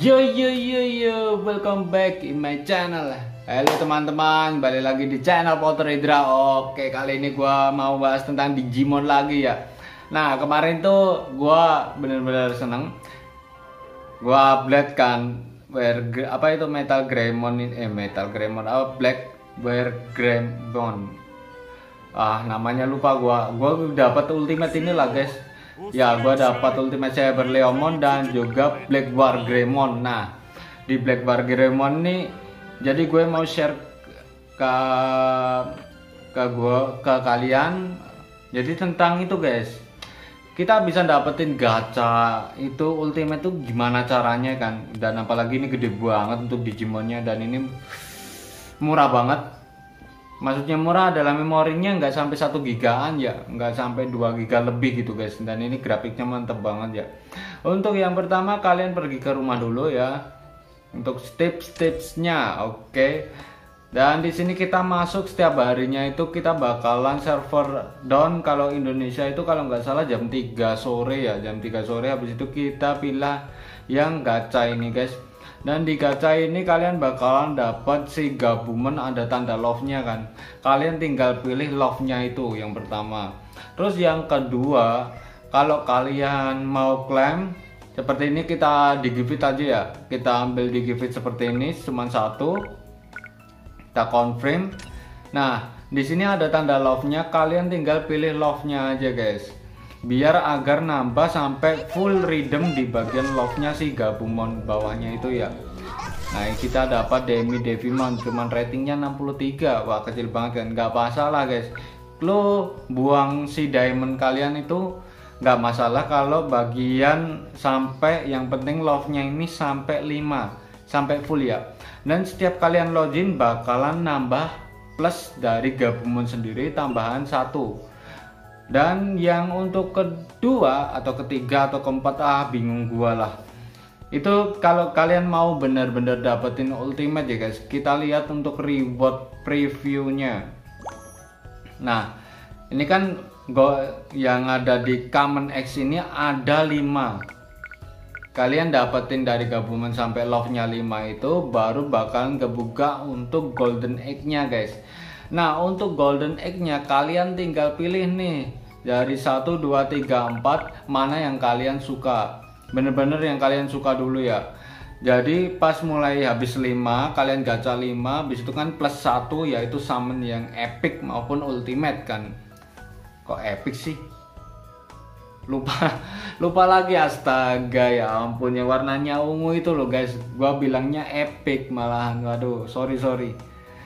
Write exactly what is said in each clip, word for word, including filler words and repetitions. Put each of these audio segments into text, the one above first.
Yo yo yo yo, welcome back in my channel. Halo teman-teman, balik lagi di channel Potter Hydra. Oke, kali ini gua mau bahas tentang Digimon lagi ya. Nah, kemarin tuh gua bener-bener seneng. Gua update kan Where, apa itu Metal Greymon ini eh Metal Greymon apa Black Where Greymon. Ah, namanya lupa gua. Gua dapat ultimate ini lah, guys. Ya, gua dapat ultimate Cyber Leomon dan juga Black War Greymon. Nah, di Black War Greymon nih, jadi gue mau share ke ke gua ke kalian. Jadi tentang itu, guys. Kita bisa dapetin gacha itu ultimate tuh gimana caranya kan? Dan apalagi ini gede banget untuk Digimonnya dan ini murah banget. Maksudnya murah adalah memorinya nggak sampai satu gigaan ya, nggak sampai dua giga lebih gitu guys. Dan ini grafiknya mantep banget ya. Untuk yang pertama kalian pergi ke rumah dulu ya. Untuk tips-tipsnya, oke. Okay. Dan di sini kita masuk setiap harinya itu kita bakalan server down kalau Indonesia itu kalau nggak salah jam tiga sore ya, jam tiga sore. Habis itu kita pilih yang gacha ini guys. Dan di gacha ini kalian bakalan dapat si gabungan ada tanda love-nya kan. Kalian tinggal pilih love-nya itu yang pertama. Terus yang kedua, kalau kalian mau klaim seperti ini kita digivit aja ya. Kita ambil digivit seperti ini cuma satu. Kita confirm. Nah, di sini ada tanda love-nya, kalian tinggal pilih love-nya aja guys. Biar agar nambah sampai full redeem di bagian love-nya si Gabumon bawahnya itu ya. Nah, kita dapat Demi Devimon cuman ratingnya enam puluh tiga. Wah, kecil banget kan. Nggak masalah guys. Lo buang si diamond kalian itu nggak masalah kalau bagian sampai yang penting love-nya ini sampai lima, sampai full ya. Dan setiap kalian login bakalan nambah plus dari Gabumon sendiri tambahan satu. Dan yang untuk kedua atau ketiga atau keempat ah bingung gua lah. Itu kalau kalian mau bener-bener dapetin ultimate ya guys. Kita lihat untuk reward previewnya. Nah, ini kan go yang ada di Common X ini ada lima. Kalian dapetin dari Gabumon sampai love-nya lima itu baru bakalan kebuka untuk golden egg-nya guys. Nah, untuk golden egg-nya kalian tinggal pilih nih dari satu, dua, tiga, empat mana yang kalian suka. Bener-bener yang kalian suka dulu ya. Jadi pas mulai habis lima, kalian gacha lima, habis itu kan plus satu yaitu summon yang epic maupun ultimate kan. Kok epic sih? Lupa lupa lagi, astaga ya ampun, yang warnanya ungu itu loh guys. Gua bilangnya epic malahan. Waduh, sorry sorry.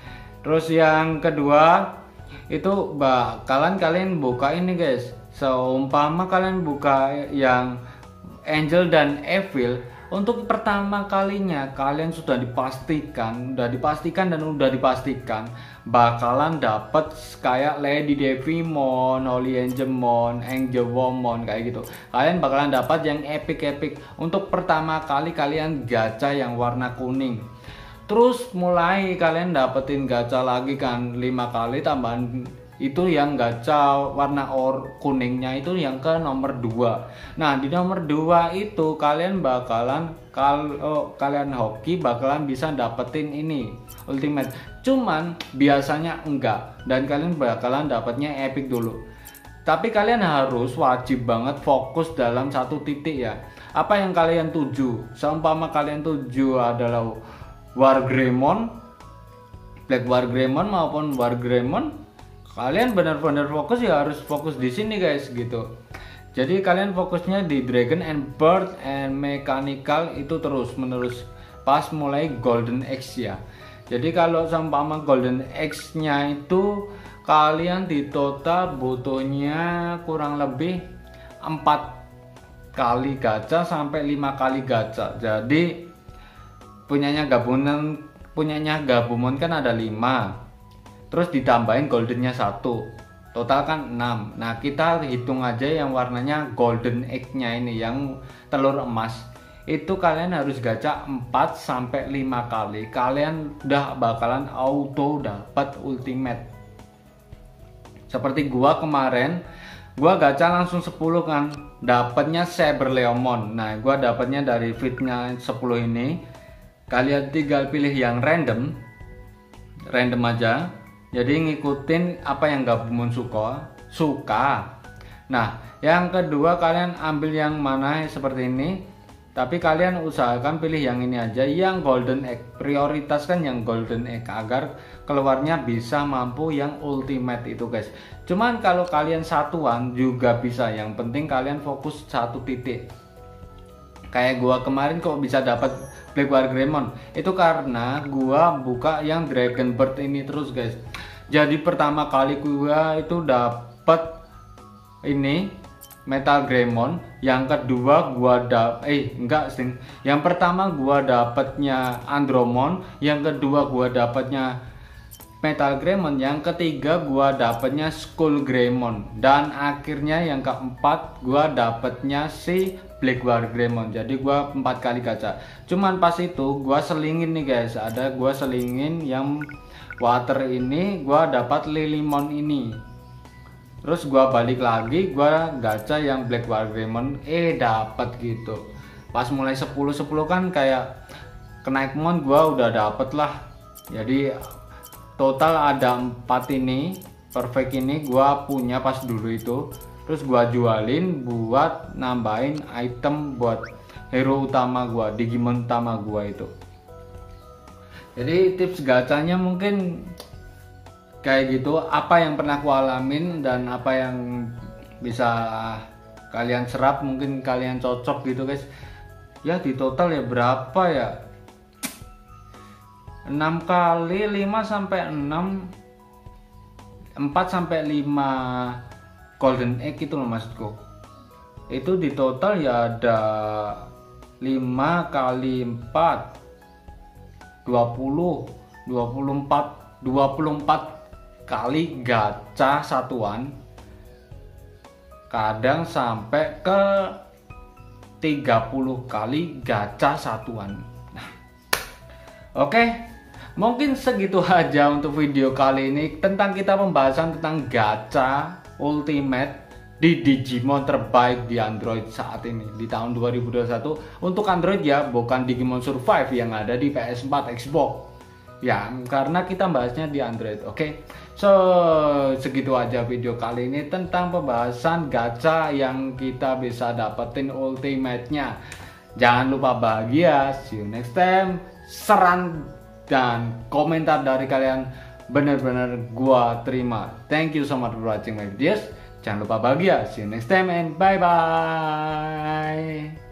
Terus yang kedua itu bakalan kalian buka ini guys. Seumpama kalian buka yang Angel dan Evil, untuk pertama kalinya kalian sudah dipastikan, udah dipastikan dan udah dipastikan bakalan dapat kayak Lady Devimon, Holy Angemon, Angelwomon kayak gitu. Kalian bakalan dapat yang epic-epic. Untuk pertama kali kalian gacha yang warna kuning. Terus mulai kalian dapetin gacha lagi kan lima kali tambahan itu yang gacha warna or kuningnya itu yang ke nomor dua. Nah, di nomor dua itu kalian bakalan kalau kalian hoki bakalan bisa dapetin ini ultimate. Cuman biasanya enggak dan kalian bakalan dapatnya epic dulu. Tapi kalian harus wajib banget fokus dalam satu titik ya. Apa yang kalian tuju? Seumpama kalian tuju adalah War Greymon, Black War Greymon maupun War Greymon, kalian benar-benar fokus ya, harus fokus di sini guys gitu. Jadi kalian fokusnya di Dragon and Bird and Mechanical itu terus menerus pas mulai Golden X ya. Jadi kalau seumpama Golden X nya itu kalian di total butuhnya kurang lebih empat kali gacha sampai lima kali gacha. Jadi punyanya Gabumon punyanya Gabumon kan ada lima. Terus ditambahin goldennya satu, total kan enam. Nah, kita hitung aja yang warnanya golden egg-nya ini yang telur emas. Itu kalian harus gacha empat sampai lima kali. Kalian udah bakalan auto dapat ultimate. Seperti gua kemarin, gua gacha langsung sepuluh kan. dapatnya Saber Leomon. Nah, gua dapatnya dari fitnya sepuluh ini. Kalian tinggal pilih yang random. Random aja. Jadi ngikutin apa yang Gabumon suka, suka. Nah, yang kedua kalian ambil yang mana seperti ini. Tapi kalian usahakan pilih yang ini aja, yang golden egg. Prioritaskan yang golden egg agar keluarnya bisa mampu yang ultimate itu, guys. Cuman kalau kalian satuan juga bisa, yang penting kalian fokus satu titik. Kayak gua kemarin kok bisa dapat Black War Greymon, itu karena gua buka yang Dragon Bird ini terus, guys. Jadi pertama kali gua itu dapat ini Metal Greymon, yang kedua gua dap eh enggak sih. Yang pertama gua dapatnya Andromon, yang kedua gua dapatnya Metal Greymon, yang ketiga gua dapatnya Skull Greymon, dan akhirnya yang keempat gua dapatnya si Black War Greymon. Jadi gua empat kali gacha. Cuman pas itu gua selingin nih, guys. Ada gua selingin yang water ini, gua dapat Lilimon ini. Terus gua balik lagi, gua gacha yang Black War Greymon, eh dapat gitu. Pas mulai sepuluh sepuluh kan kayak kenaikmon gua udah dapet lah. Jadi total ada empat ini, perfect ini gua punya pas dulu itu. Terus gua jualin buat nambahin item buat hero utama gua, Digimon utama gua itu. Jadi tips gacanya mungkin kayak gitu, apa yang pernah aku alamin dan apa yang bisa kalian serap, mungkin kalian cocok gitu, guys. Ya di total ya berapa ya, enam kali lima sampai enam, empat sampai lima golden egg itu loh maksudku. Itu di total ya ada lima kali empat, dua puluh, dua puluh empat, dua puluh empat kali gacha satuan, kadang sampai ke tiga puluh kali gacha satuan. Nah, oke, okay. Mungkin segitu aja untuk video kali ini tentang kita pembahasan tentang gacha ultimate di Digimon terbaik di Android saat ini di tahun dua ribu dua puluh satu. Untuk Android ya, bukan Digimon Survive yang ada di P S empat, Xbox. Ya, karena kita bahasnya di Android, oke? Okay? So, segitu aja video kali ini tentang pembahasan gacha yang kita bisa dapetin ultimate-nya. Jangan lupa bahagia, see you next time. Saran dan komentar dari kalian bener-bener gua terima. Thank you so much for watching my videos. Jangan lupa bahagia, see you next time and bye-bye.